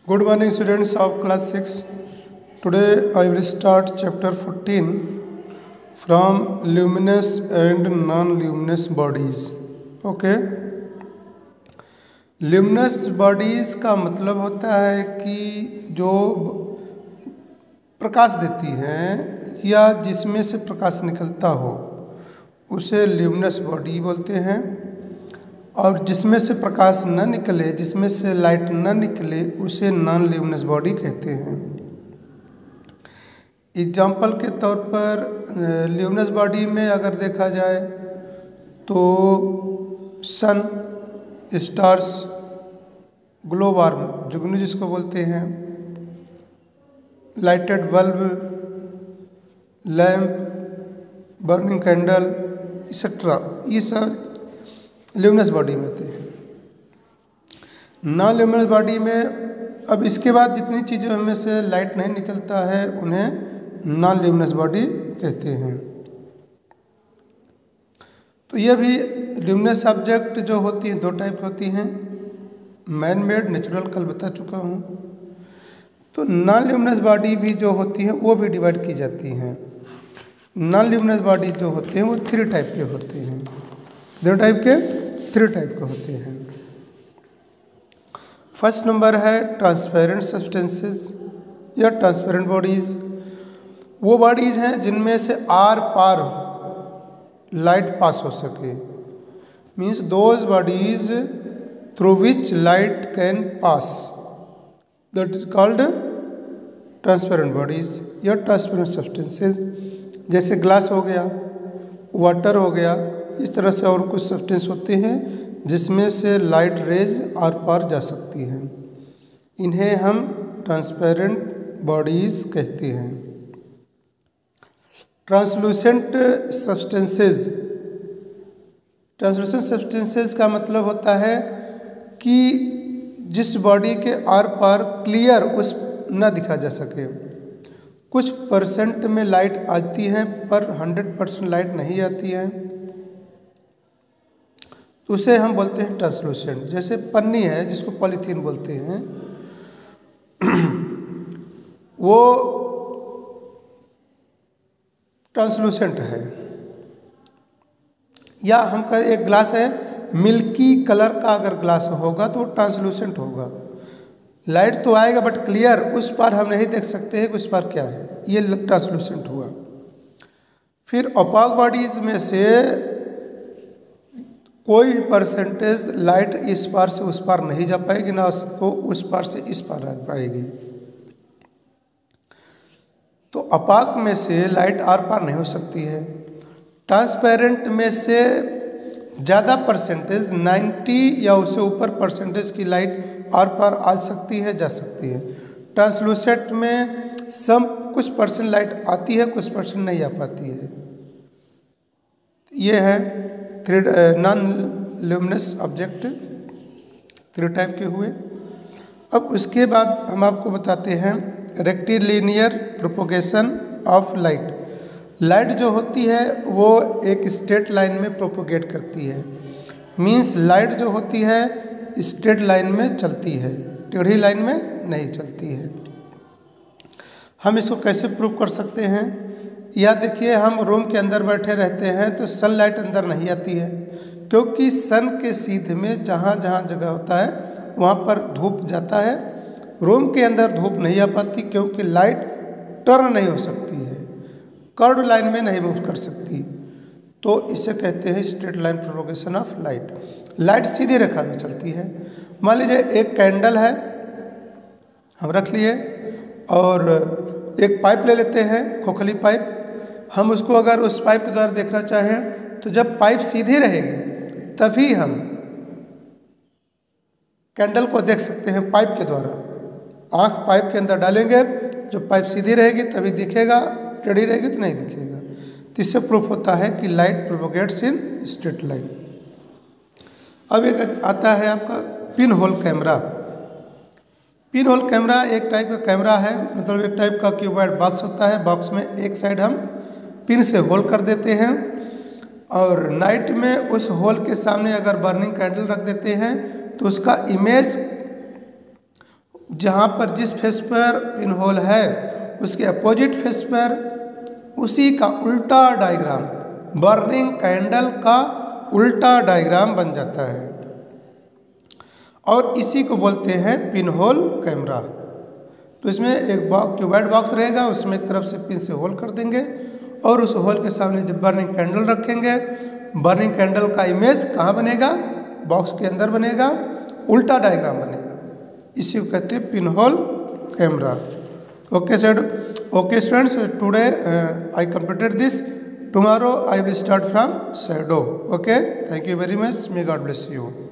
Good morning, students of class 6. Today I will start chapter 14 from luminous and non-luminous bodies. Okay. Luminous bodies का मतलब होता है कि जो प्रकाश देती हैं या जिसमें से प्रकाश निकलता हो उसे ल्यूमिनस बॉडी बोलते हैं, और जिसमें से प्रकाश न निकले, जिसमें से लाइट न निकले, उसे नॉन ल्यूमिनस बॉडी कहते हैं। एग्जाम्पल के तौर पर ल्यूमिनस बॉडी में अगर देखा जाए तो सन, स्टार्स, ग्लो वार्म, जुगनू जिसको बोलते हैं, lighted bulb, lamp, burning candle etcetera, ये सब ल्यूमिनस बॉडी में होते हैं। नॉन ल्यूमिनस बॉडी में अब इसके बाद जितनी चीज़ों में से लाइट नहीं निकलता है उन्हें नॉन ल्यूमिनस बॉडी कहते हैं। तो ये भी ल्यूमिनस ऑब्जेक्ट जो होती हैं दो टाइप की होती हैं, मैन मेड, नेचुरल, कल बता चुका हूँ। तो नॉन ल्यूमिनस बॉडी भी जो होती हैं वो भी डिवाइड की जाती हैं। नॉन ल्यूमिनस बॉडी जो होते हैं वो थ्री टाइप के होते हैं, थ्री टाइप के होते हैं। फर्स्ट नंबर है ट्रांसपेरेंट सब्सटेंसेस या ट्रांसपेरेंट बॉडीज। वो बॉडीज हैं जिनमें से आर पार लाइट पास हो सके, means those bodies through which light can pass, that is called transparent bodies या ट्रांसपेरेंट सब्सटेंसेस। जैसे ग्लास हो गया, वाटर हो गया, इस तरह से और कुछ सब्सटेंस होते हैं जिसमें से लाइट रेज आर पार जा सकती हैं। इन्हें हम ट्रांसपेरेंट बॉडीज कहते हैं। ट्रांसलूसेंट सब्सटेंसेस, ट्रांसलूसेंट सब्सटेंसेस का मतलब होता है कि जिस बॉडी के आर पार क्लियर उस न दिखा जा सके। कुछ परसेंट में लाइट आती है पर 100% लाइट नहीं आती है, तो उसे हम बोलते हैं ट्रांसलूसेंट। जैसे पन्नी है जिसको पॉलीथीन बोलते हैं, वो ट्रांसलूसेंट है। या हम कहें एक ग्लास है, मिल्की कलर का अगर ग्लास होगा तो वो ट्रांसलूसेंट होगा। लाइट तो आएगा बट क्लियर उस पार हम नहीं देख सकते हैं कि उस पार क्या है, ये ट्रांसलूसेंट हुआ। फिर ओपाक बॉडीज में से कोई परसेंटेज लाइट इस पार से उस पार नहीं जा पाएगी, ना तो उस पार से इस पार आ पाएगी। तो अपाक में से लाइट आर पार नहीं हो सकती है। ट्रांसपेरेंट में से ज़्यादा परसेंटेज 90 या उससे ऊपर परसेंटेज की लाइट आर पार आ सकती है, जा सकती है। ट्रांसलूसेंट में कुछ परसेंट लाइट आती है, कुछ परसेंट नहीं आ पाती है। ये है non luminous object, three type के हुए। अब उसके बाद हम आपको बताते हैं rectilinear propagation of light. Light जो होती है वो एक स्ट्रेट लाइन में प्रोपोगेट करती है, मीन्स लाइट जो होती है स्ट्रेट लाइन में चलती है, टेढ़ी लाइन में नहीं चलती है। हम इसको कैसे प्रूव कर सकते हैं? या देखिए, हम रूम के अंदर बैठे रहते हैं तो सनलाइट अंदर नहीं आती है, क्योंकि सन के सीधे में जहाँ जहाँ जगह होता है वहाँ पर धूप जाता है। रूम के अंदर धूप नहीं आ पाती क्योंकि लाइट टर्न नहीं हो सकती है, कर्व लाइन में नहीं मूव कर सकती। तो इसे कहते हैं straight line propagation of light. Light सीधी रेखा में चलती है। मान लीजिए एक कैंडल है, हम रख लिए, और एक पाइप ले लेते हैं, खोखली पाइप। हम उसको अगर उस पाइप के द्वारा देखना चाहें तो जब पाइप सीधी रहेगी तभी हम कैंडल को देख सकते हैं पाइप के द्वारा। आँख पाइप के अंदर डालेंगे, जब पाइप सीधी रहेगी तभी दिखेगा, टेढ़ी रहेगी तो नहीं दिखेगा। तो इससे प्रूफ होता है कि light propagates in straight line. अब एक आता है आपका pin hole camera. Pin hole camera एक टाइप का कैमरा है, मतलब एक टाइप का क्यूबॉइड बॉक्स होता है। बॉक्स में एक साइड हम पिन से होल कर देते हैं, और नाइट में उस होल के सामने अगर बर्निंग कैंडल रख देते हैं तो उसका इमेज जहाँ पर जिस फेस पर पिन होल है उसके अपोजिट फेस पर उसी का उल्टा डायग्राम, बर्निंग कैंडल का उल्टा डायग्राम बन जाता है और इसी को बोलते हैं पिन होल कैमरा। तो इसमें एक क्यूबॉइड बॉक्स रहेगा, उसमें एक तरफ से पिन से होल कर देंगे और उस होल के सामने जब बर्निंग कैंडल रखेंगे, बर्निंग कैंडल का इमेज कहाँ बनेगा, बॉक्स के अंदर बनेगा, उल्टा डायग्राम बनेगा। इसी को कहते हैं pin hole camera. Okay sir, okay students, today I completed this, tomorrow I will start from shadow. Okay, thank you very much, may God bless you.